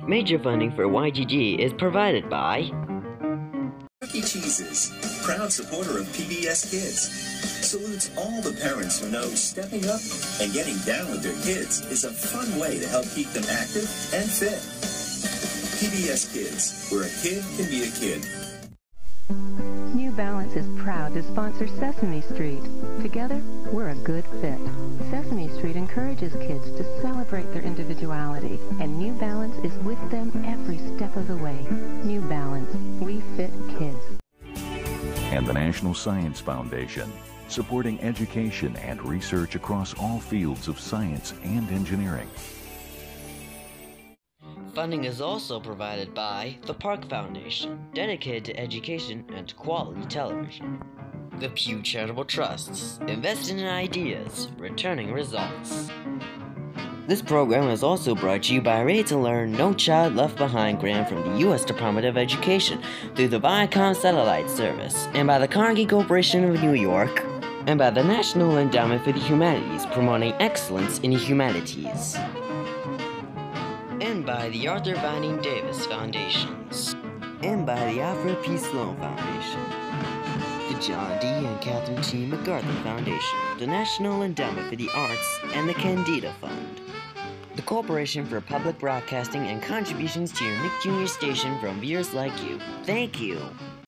Major funding for YGG is provided by Chuck E. Cheese's, proud supporter of PBS Kids, salutes all the parents who know stepping up and getting down with their kids is a fun way to help keep them active and fit. PBS Kids, where a kid can be a kid. New Balance is proud to sponsor Sesame Street. Together, we're a good fit. Sesame Street encourages kids to celebrate their individuality, and New Balance is with them every step of the way. New Balance, we fit kids. And the National Science Foundation, supporting education and research across all fields of science and engineering. Funding is also provided by the Park Foundation, dedicated to education and quality television. The Pew Charitable Trusts, investing in ideas, returning results. This program is also brought to you by Ready to Learn No Child Left Behind grant from the U.S. Department of Education through the Viacom Satellite Service, and by the Carnegie Corporation of New York, and by the National Endowment for the Humanities, promoting excellence in the humanities, and by the Arthur Vining Davis Foundations, and by the Alfred P. Sloan Foundation, the John D. and Catherine T. MacArthur Foundation, the National Endowment for the Arts, and the Candida Fund. The Corporation for Public Broadcasting and contributions to your Nick Jr. station from viewers like you. Thank you.